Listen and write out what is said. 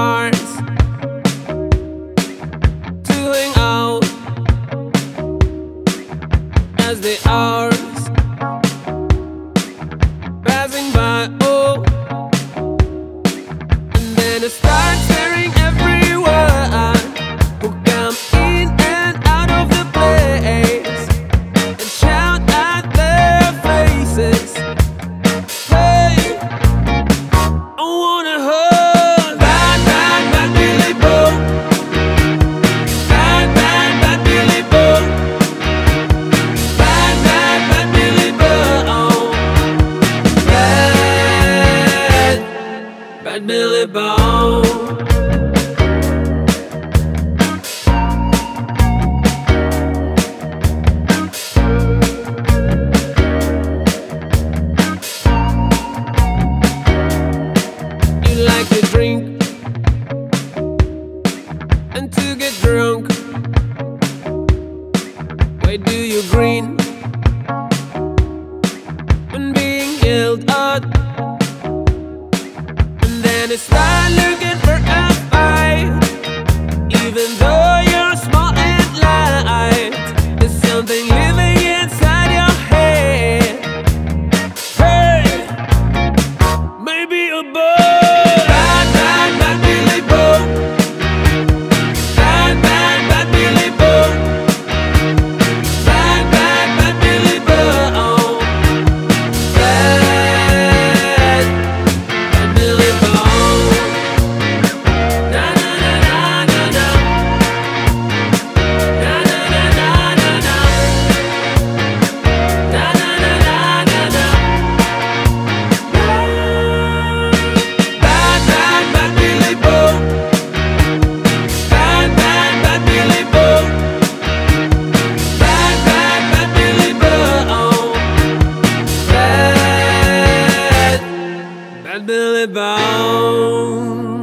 bars to hang out as the hours passing by. Oh, and then I start staring everywhere who come in and out of the place and shout at their faces. Hey, I wanna hug bad, bad, bad Billy Bong. Bad, bad, bad Billy Bong. Bad, bad, bad Billy Bong. Bad, bad Billy Bong. Like to drink and to get drunk. Why do you grin when being yelled at? And then I start looking for a fight, even though you're small and light. There's something living inside your head. Hey, maybe a bug. Billy Bong.